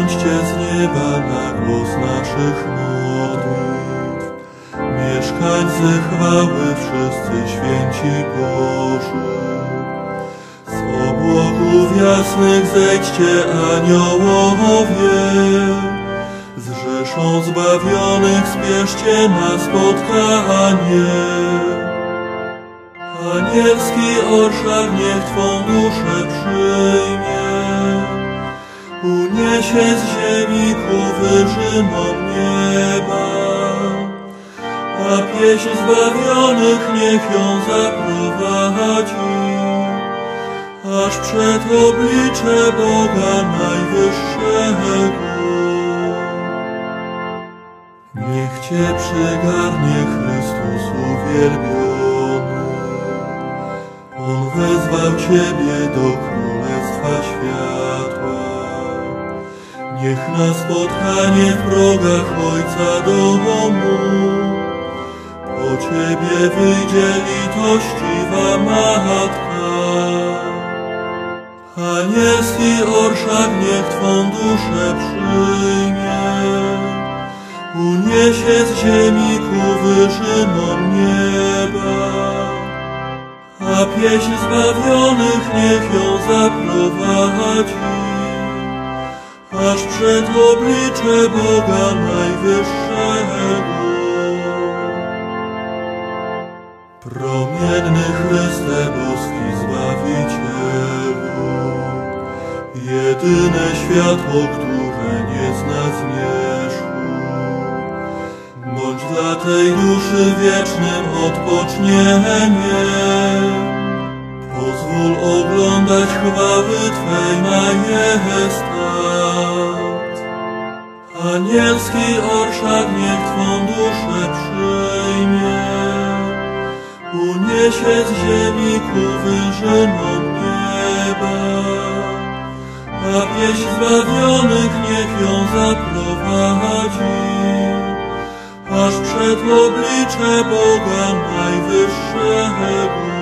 Bądźcie z nieba na głos naszych modlitw. Mieszkańcy chwały, wszyscy święci Boży. Z obłoków jasnych zejdźcie, aniołowie. Z rzeszą zbawionych spieszcie na spotkanie. Anielski orszak niech Twą duszę przyjmie. Uniesie z ziemi ku wyżynom nieba, a pieśń zbawionych niech ją zaprowadzi, aż przed oblicze Boga Najwyższego. Niech Cię przygarnie Chrystus uwielbiony. On wezwał Ciebie do Królestwa Światła. Niech na spotkanie w progach Ojca domu po Ciebie wyjdzie litościwa Matka. Anielski orszak niech Twą duszę przyjmie. Uniesie z ziemi ku wyżynom nieba, a pieśń zbawionych niech ją zaprowadzi, aż przed oblicze Boga Najwyższego. Promienny Chryste, boski Zbawicielu, jedyne światło, które nie zna zmierzchu, bądź dla tej duszy wiecznym odpocznienie. Pozwól oglądać chwały Twej majestat. Anielski orszak niech Twą duszę przyjmie. Uniesie z ziemi ku wyżynom nieba, a pieśń zbawionych niech ją zaprowadzi, aż przed oblicze Boga Najwyższego.